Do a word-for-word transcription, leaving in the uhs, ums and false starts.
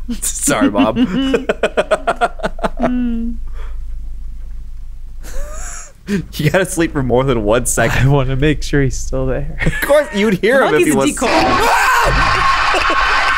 Sorry, Mom. mm. You gotta sleep for more than one second. I want to make sure he's still there. Of course, you'd hear him if he was. Monkey's a decoy.